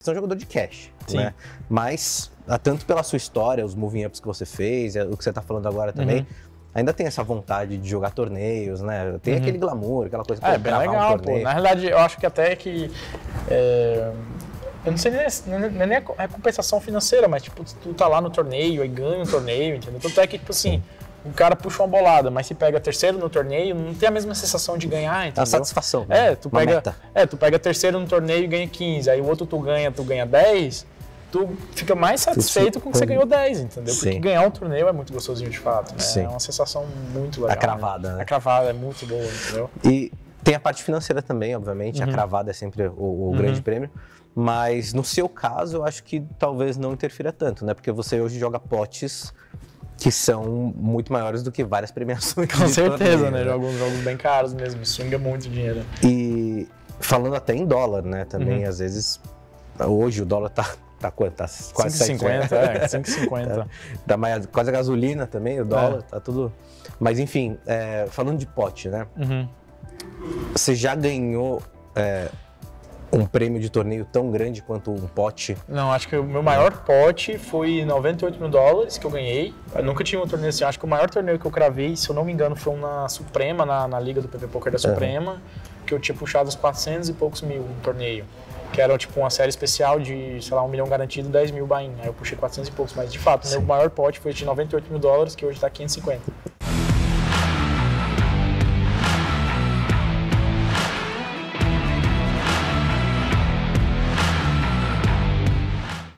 você é um jogador de cash, Sim. né? Mas, tanto pela sua história, os moving ups que você fez, o que você tá falando agora também, ainda tem essa vontade de jogar torneios, né? Tem aquele glamour, aquela coisa É bem legal, pô. Na realidade, eu acho que até que... eu não sei nem a compensação financeira, mas tipo, tu tá lá no torneio, aí ganha um torneio, entendeu? Tanto é que, tipo assim, o cara puxa uma bolada, mas se pega terceiro no torneio, não tem a mesma sensação de ganhar, entendeu? A satisfação, né? Tu pega terceiro no torneio e ganha 15, aí o outro tu ganha 10, tu fica mais satisfeito com que você ganhou 10, entendeu? Porque ganhar um torneio é muito gostosinho de fato, né? Sim. É uma sensação muito legal. A cravada, né? A cravada é muito boa, entendeu? E tem a parte financeira também, obviamente, a cravada é sempre o grande prêmio. Mas no seu caso, eu acho que talvez não interfira tanto, né? Porque você hoje joga potes que são muito maiores do que várias premiações. Com certeza, né? Jogos bem caros mesmo, swinga muito dinheiro. E falando até em dólar, né? Também, às vezes, hoje o dólar tá quanto? Tá quase 5,50, 5,50. Tá quase a gasolina também, o dólar, tá tudo... Mas enfim, falando de pote, né? Você já ganhou... um prêmio de torneio tão grande quanto um pote? Não, acho que o meu maior pote foi $98 mil que eu ganhei. Eu nunca tive um torneio assim. Acho que o maior torneio que eu cravei, se eu não me engano, foi um na Suprema, na liga do PP Poker da Suprema, que eu tinha puxado uns 400 e poucos mil no torneio. Que era tipo uma série especial de, sei lá, 1 milhão garantido, 10 mil buy-in. Aí eu puxei 400 e poucos, mas de fato, meu maior pote foi de $98 mil, que hoje tá 550.